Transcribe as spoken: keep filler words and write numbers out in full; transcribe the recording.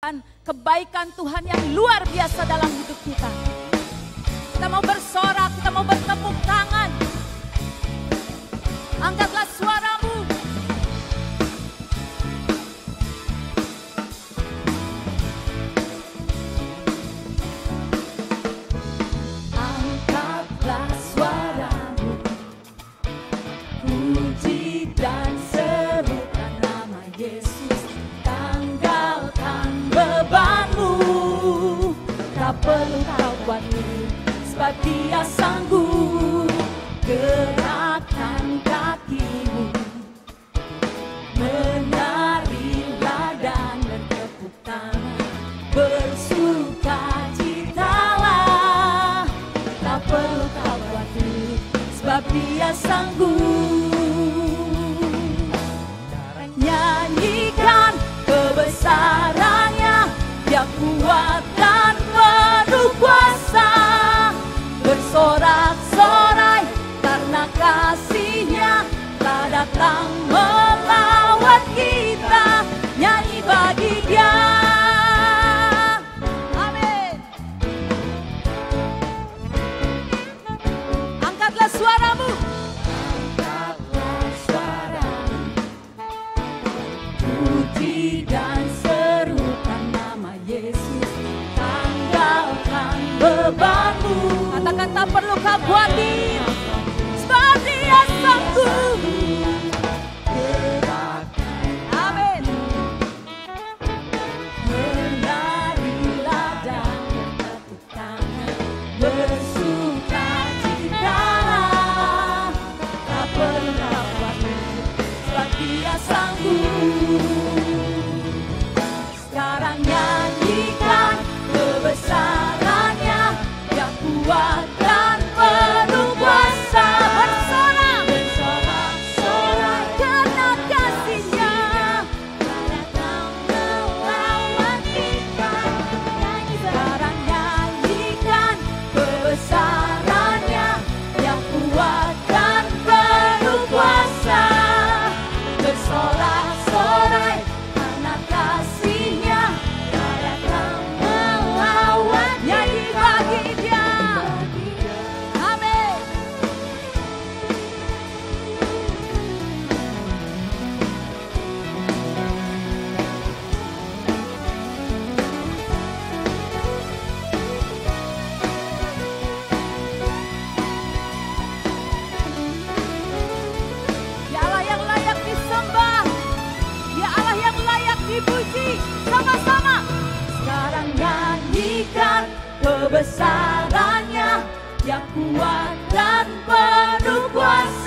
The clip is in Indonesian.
akan kebaikan Tuhan yang luar biasa dalam hidup kita. Kita mau bersorak, kita mau bertepuk tangan. Angkatlah suaramu. Angkatlah suaramu, puji dan serukan nama Yesus. Tanggalkan bebanmu, tak perlu kau khawatir, sebab Dia sanggup. Gerakkan kakimu, menarilah dan bertepuk tangan, bersukacitalah, tak perlu kau khawatir, sebab Dia sanggup. Nyanyikan kebesarannya, Dia kuat dan penuh kuasa. Bersorak-sorai karena kasih-Nya telah datang melawat kita. Nyanyi bagi Dia. Amin. Angkatlah suaramu. Angkatlah suaramu, puji dan serukan nama Yesus. Tanggalkan bebanmu, katakan tak perlu kau khawatir, sebab Dia sanggup. Amin. Menarilah dan bertepuk tangan, bersukacitalah, tak perlu kau khawatir, sebab Dia sanggup. Sekarang nyanyikan kebesarannya, Dia kuat dan penuh kuasa. Bersorak, bersorak-sorai karena kasih-Nya datang melawat kita. Sekarang nyanyikan kebesarannya, Dia kuat dan penuh kuasa. Bersorak-sorai karena kasih-Nya datang melawat. Nyanyi bagi Dia. Amin. Ya Allah yang layak disembah, Ya Allah yang layak dipuji. Sama-sama. Sekarang nyanyikan kebesarannya, Dia kuat dan penuh kuasa.